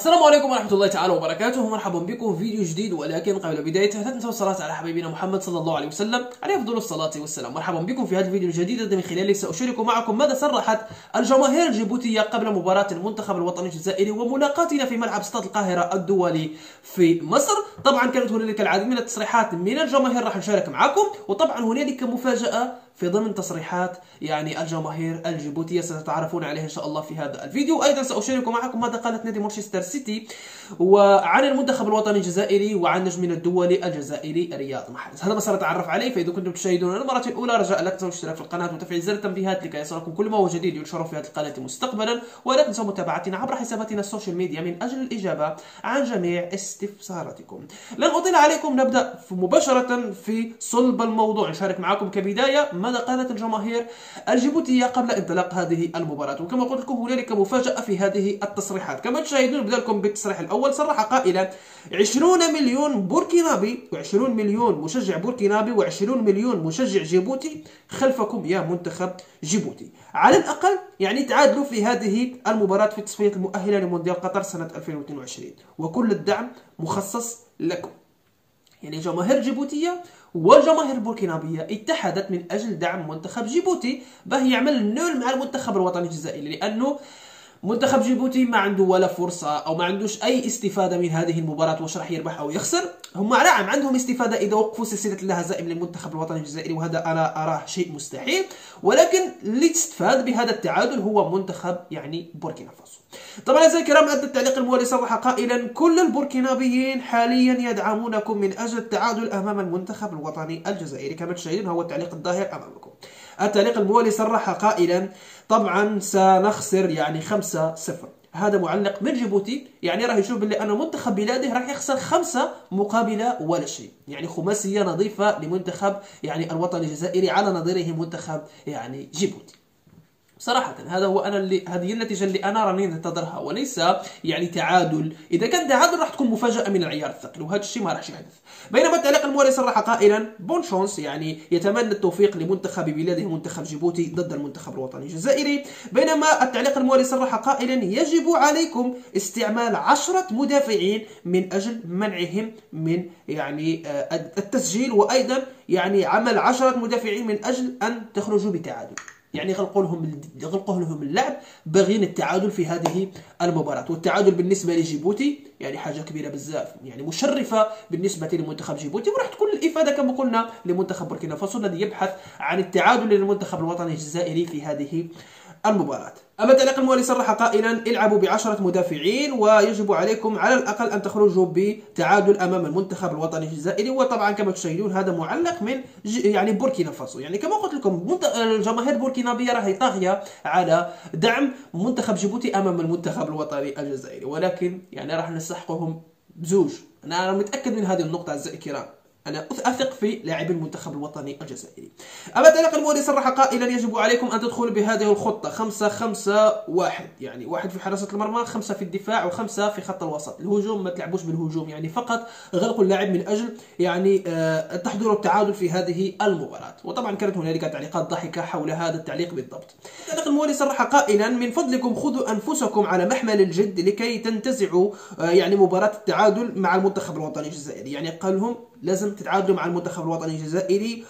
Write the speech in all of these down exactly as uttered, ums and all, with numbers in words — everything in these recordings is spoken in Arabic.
السلام عليكم ورحمة الله تعالى وبركاته. مرحبا بكم في فيديو جديد، ولكن قبل بدايته لا تنسوا الصلاة على حبيبنا محمد صلى الله عليه وسلم عليه أفضل الصلاة والسلام. مرحبا بكم في هذا الفيديو الجديد الذي من خلاله سأشارك معكم ماذا صرحت الجماهير الجيبوتية قبل مباراة المنتخب الوطني الجزائري وملاقاتنا في ملعب استاد القاهرة الدولي في مصر. طبعا كانت هنالك العديد من التصريحات من الجماهير راح نشارك معكم، وطبعا هنالك مفاجأة في ضمن تصريحات يعني الجماهير الجيبوتية ستتعرفون عليها إن شاء الله في هذا الفيديو. أيضا سأشارك معكم ماذا قالت نادي مانشستر سيتي وعن المنتخب الوطني الجزائري وعن نجمنا الدولي الجزائري رياض محرز. هذا ما سنتعرف عليه، فإذا كنتم تشاهدون المرة الأولى رجاء لا تنسوا الاشتراك في القناة وتفعيل زر التنبيهات لكي يصلكم كل ما هو جديد ينشر في هذه القناة مستقبلا، ولا تنسوا متابعتنا عبر حساباتنا السوشيال ميديا من أجل الإجابة عن جميع استفساراتكم. لن أطيل عليكم، نبدأ مباشرة في صلب الموضوع. نشارك معكم كبداية ماذا قالت الجماهير الجيبوتية قبل انطلاق هذه المباراة. وكما قلت لكم هنالك مفاجأة في هذه التصريحات. كما تشاهدون نبدأ لكم بالتصريح الأول. صرح قائلا عشرين مليون بوركينابي وعشرين مليون مشجع بوركينابي وعشرين مليون مشجع جيبوتي خلفكم يا منتخب جيبوتي. على الأقل يعني تعادلوا في هذه المباراة في التصفيات المؤهلة لمونديال قطر سنة ألفين واثنين وعشرين، وكل الدعم مخصص لكم. يعني جماهير جيبوتية والجماهير البوركينابية اتحدت من أجل دعم منتخب جيبوتي باه يعمل النول مع المنتخب الوطني الجزائري، لأنه منتخب جيبوتي ما عنده ولا فرصة أو ما عندوش أي استفادة من هذه المباراة، واش راح يربح أو يخسر. هم نعم عندهم استفادة إذا وقفوا سلسلة الهزائم للمنتخب الوطني الجزائري، وهذا أنا أراه شيء مستحيل، ولكن اللي تستفاد بهذا التعادل هو منتخب يعني بوركينا فاسو. طبعا أعزائي الكرام، أدى التعليق الموالي صرح قائلا كل البوركينابيين حاليا يدعمونكم من أجل التعادل أمام المنتخب الوطني الجزائري. كما تشاهدون هو التعليق الظاهر أمامكم. التعليق الموالي صرح قائلا طبعا سنخسر يعني خمسة صفر. هذا معلق من جيبوتي، يعني راح يشوف باللي أن منتخب بلاده راح يخسر خمسة مقابل ولا شيء، يعني خماسية نظيفة لمنتخب يعني الوطني الجزائري على نظيره منتخب يعني جيبوتي. صراحة هذا هو أنا اللي هذه النتيجة اللي أنا راني ننتظرها، وليس يعني تعادل. إذا كان تعادل راح تكون مفاجأة من العيار الثقيل، وهذا الشيء ما راح يحدث. بينما التعليق الموالي صرح قائلا بون شانس، يعني يتمنى التوفيق لمنتخب بلاده منتخب جيبوتي ضد المنتخب الوطني الجزائري. بينما التعليق الموالي صرح قائلا يجب عليكم استعمال عشرة مدافعين من أجل منعهم من يعني التسجيل، وأيضا يعني عمل عشرة مدافعين من أجل أن تخرجوا بتعادل. يعني غلقوا لهم غلقوا لهم اللعب باغيين التعادل في هذه المباراة. والتعادل بالنسبة لجيبوتي يعني حاجة كبيرة بزاف، يعني مشرفة بالنسبة لمنتخب جيبوتي، وراح تكون الإفادة كما قلنا لمنتخب بوركينا فاسو الذي يبحث عن التعادل للمنتخب الوطني الجزائري في هذه المباراة. أما التعليق الموالي صرح قائلا العبوا بعشرة مدافعين ويجب عليكم على الأقل أن تخرجوا بتعادل أمام المنتخب الوطني الجزائري. وطبعا كما تشاهدون هذا معلق من يعني بوركينا فاسو. يعني كما قلت لكم الجماهير البوركينابية راهي طاغية على دعم منتخب جيبوتي أمام المنتخب الوطني الجزائري، ولكن يعني راح نسحقهم بزوج. أنا متأكد من هذه النقطة أعزائي الكرام، أنا أثق في لاعبي المنتخب الوطني الجزائري. أما التعليق الموالي صرح قائلا يجب عليكم أن تدخلوا بهذه الخطة خمسة خمسة واحد، يعني واحد في حراسة المرمى، خمسة في الدفاع، وخمسة في خط الوسط. الهجوم ما تلعبوش بالهجوم، يعني فقط غلقوا اللاعب من أجل يعني أه تحضروا التعادل في هذه المباراة. وطبعا كانت هنالك تعليقات ضحكة حول هذا التعليق بالضبط. التعليق الموالي صرح قائلا من فضلكم خذوا أنفسكم على محمل الجد لكي تنتزعوا أه يعني مباراة التعادل مع المنتخب الوطني الجزائري. يعني قال لهم لازم تتعادلوا مع المنتخب الوطني الجزائري،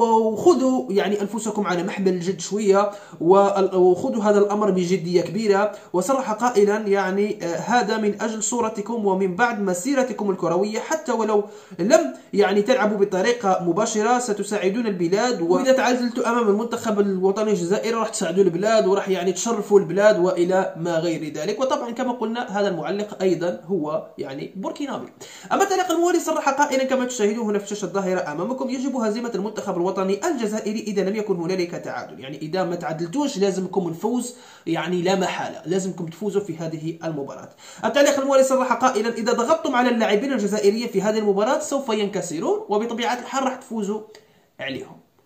وخذوا يعني أنفسكم على محمل الجد شوية، وخذوا هذا الأمر بجدية كبيرة. وصرح قائلا يعني هذا من أجل صورتكم ومن بعد مسيرتكم الكروية، حتى ولو لم يعني تلعبوا بطريقة مباشرة ستساعدون البلاد، وإذا تعادلتوا أمام المنتخب الوطني الجزائري راح تساعدوا البلاد وراح يعني تشرفوا البلاد وإلى ما غير ذلك. وطبعا كما قلنا هذا المعلق أيضا هو يعني بوركينابي. أما التعليق الموالي صرح قائلا كما تشاهدون هنا في الشاشة الظاهرة أمامكم يجب هزيمة المنتخب الوطني الجزائري إذا لم يكن هنالك تعادل. يعني إذا ما تعادلتوش لازمكم الفوز، يعني لا محالة لازمكم تفوزوا في هذه المباراة. التعليق الموالي صرح قائلا إذا ضغطتم على اللاعبين الجزائريين في هذه المباراة سوف ينكسرون، وبطبيعة الحال راح تفوزوا عليهم.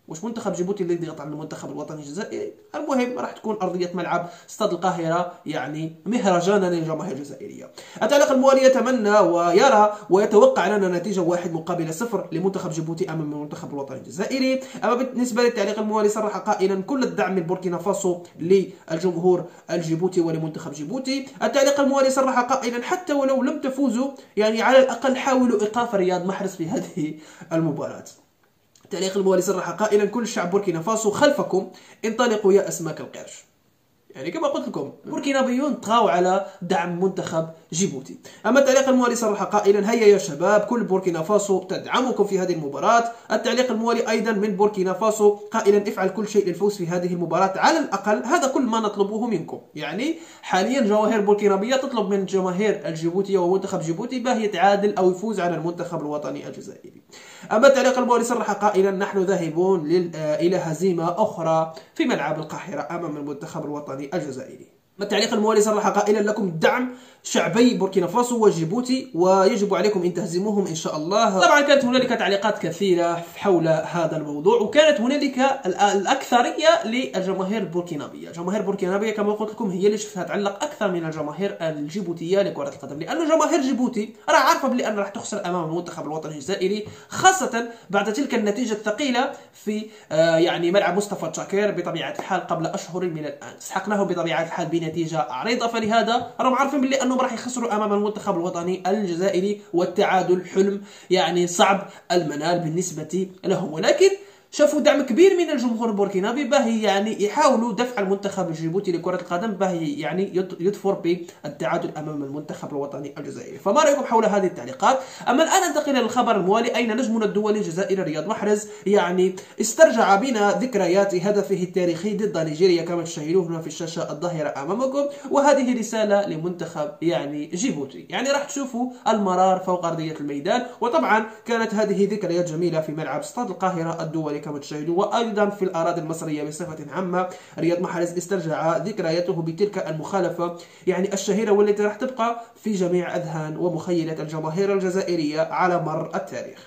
واش منتخب جيبوتي اللي يضغط على المنتخب الوطني الجزائري؟ المهم راح تكون ارضيه ملعب استاد القاهره يعني مهرجانا للجماهير الجزائريه. التعليق الموالي يتمنى ويرى ويتوقع لنا نتيجه واحد مقابل صفر لمنتخب جيبوتي امام المنتخب الوطني الجزائري. اما بالنسبه للتعليق الموالي صرح قائلا كل الدعم من بوركينا فاسو للجمهور الجيبوتي ولمنتخب جيبوتي. التعليق الموالي صرح قائلا حتى ولو لم تفوزوا يعني على الاقل حاولوا ايقاف رياض محرز في هذه المباراه. التعليق الموالي صرح قائلا كل شعب بوركينا فاسو خلفكم، انطلقوا يا اسماك القرش. يعني كما قلت لكم بوركينابيون طغاو على دعم منتخب جيبوتي. اما التعليق الموالي صرح قائلا هيا يا شباب كل بوركينا فاسو تدعمكم في هذه المباراة. التعليق الموالي ايضا من بوركينا فاسو قائلا افعل كل شيء للفوز في هذه المباراة على الاقل، هذا كل ما نطلبه منكم. يعني حاليا جماهير بوركينابية تطلب من الجماهير الجيبوتية ومنتخب جيبوتي باه يتعادل او يفوز على المنتخب الوطني الجزائري. اما التعليق الموالي صرح قائلا نحن ذاهبون الى هزيمة اخرى في ملعب القاهرة امام المنتخب الوطني الجزائري. التعليق الموالي صرح قائلا لكم دعم شعبي بوركينا فاسو وجيبوتي ويجب عليكم ان تهزموهم ان شاء الله. طبعا كانت هنالك تعليقات كثيره حول هذا الموضوع، وكانت هنالك الاكثريه للجماهير البوركينابيه. الجماهير البوركينابيه كما قلت لكم هي اللي شفتها تعلق اكثر من الجماهير الجيبوتيه لكره القدم، لانه جماهير جيبوتي راه عارفه بلي ان راح تخسر امام المنتخب الوطني الجزائري، خاصه بعد تلك النتيجه الثقيله في آه يعني ملعب مصطفى تشاكير بطبيعه الحال قبل اشهر من الان. استحقناهم بطبيعه الحال بنتيجه عريضه، فلهذا راهم عارفين بلي انهم راح يخسروا امام المنتخب الوطني الجزائري، والتعادل حلم يعني صعب المنال بالنسبه لهم. ولكن شافوا دعم كبير من الجمهور البوركينابي باه يعني يحاولوا دفع المنتخب الجيبوتي لكرة القدم باه يعني يظفر بالتعادل امام المنتخب الوطني الجزائري. فما رايكم حول هذه التعليقات؟ اما الان ننتقل الى الخبر الموالي اين نجمنا الدولي الجزائري رياض محرز يعني استرجع بنا ذكريات هدفه التاريخي ضد نيجيريا كما تشاهدون في الشاشه الظاهره امامكم، وهذه رساله لمنتخب يعني جيبوتي. يعني راح تشوفوا المرار فوق ارضيه الميدان، وطبعا كانت هذه ذكريات جميله في ملعب استاد القاهره الدولي كما تشاهدون، وايضا في الاراضي المصريه بصفه عامه. رياض محرز استرجع ذكرياته بتلك المخالفه يعني الشهيره والتي راح تبقى في جميع اذهان ومخيله الجماهير الجزائريه على مر التاريخ.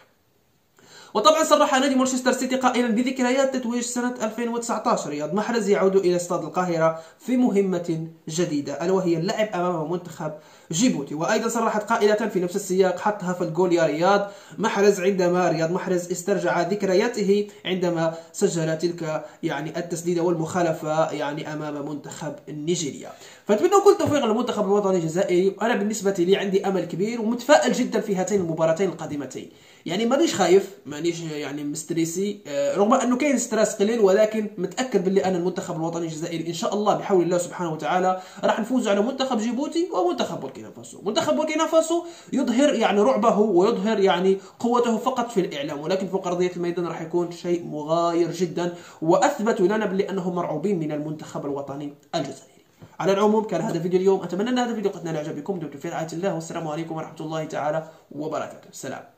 وطبعا صرح نادي مانشستر سيتي قائلا بذكريات تتويج سنة ألفين وتسعة عشر رياض محرز يعود إلى استاد القاهرة في مهمة جديدة ألا وهي اللعب أمام منتخب جيبوتي. وأيضا صرحت قائلة في نفس السياق حطها في الجول يا رياض محرز عندما رياض محرز استرجع ذكرياته عندما سجل تلك يعني التسديدة والمخالفة يعني أمام منتخب نيجيريا. فأتمنى كل توفيق للمنتخب الوطني الجزائري. أنا بالنسبة لي عندي أمل كبير ومتفائل جدا في هاتين المباراتين القادمتين. يعني مانيش خايف مانيش يعني مستريسي رغم انه كاين ستريس قليل، ولكن متاكد باللي ان المنتخب الوطني الجزائري ان شاء الله بحول الله سبحانه وتعالى راح نفوز على منتخب جيبوتي ومنتخب بوركينا فاسو. منتخب بوركينا فاسو يظهر يعني رعبه ويظهر يعني قوته فقط في الاعلام، ولكن فوق ارضيه الميدان راح يكون شيء مغاير جدا، واثبتوا لنا باللي انهم مرعوبين من المنتخب الوطني الجزائري. على العموم كان هذا فيديو اليوم، اتمنى ان هذا الفيديو قد نال اعجابكم. دمتم في رعايه الله، والسلام عليكم ورحمه الله تعالى وبركاته. سلام.